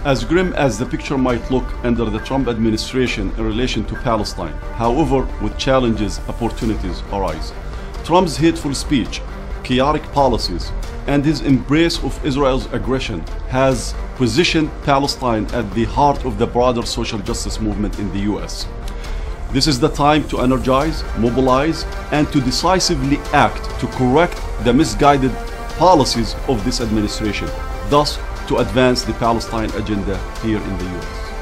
As grim as the picture might look under the Trump administration in relation to Palestine, however, with challenges, opportunities arise. Trump's hateful speech, chaotic policies, and his embrace of Israel's aggression has positioned Palestine at the heart of the broader social justice movement in the US. This is the time to energize, mobilize, and to decisively act to correct the misguided policies of this administration, thus to advance the Palestine agenda here in the US.